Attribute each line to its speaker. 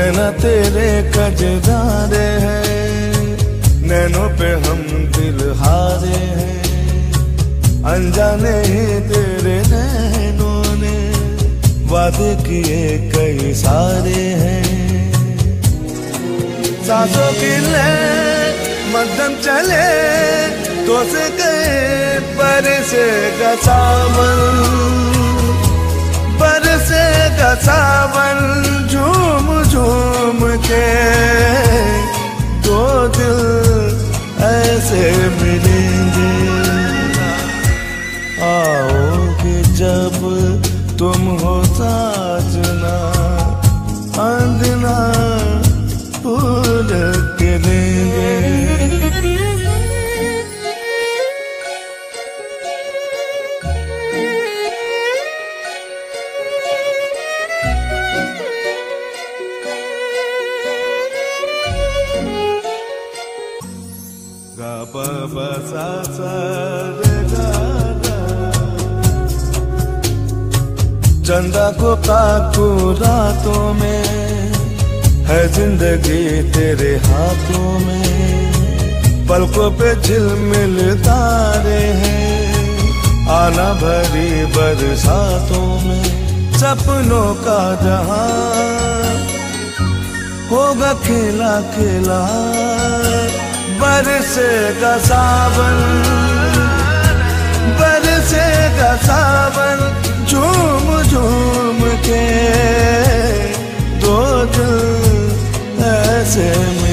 Speaker 1: नैना तेरे कजरारे हैं, नैनों पे हम दिल हारे हैं। अनजाने ही तेरे नैनों ने वादे किए कई सारे हैं। सांसों की ले मध्यम चले तो से गए बरसेगा सावन, बरसेगा सावन झूम झूम के। दो दिल ऐसे मिलेंगे, आओगे जब तुम हो साजना, अंगना फूल के लेंगे। चंदा को काकू रातों में है जिंदगी तेरे हाथों में। पलकों पे झिलमिल तारे हैं, आना भरी बरसातों में। सपनों का जहां होगा खेला खेला, बरसेगा सावन, बरसेगा सावन झूम झूम के। दो दिल ऐसे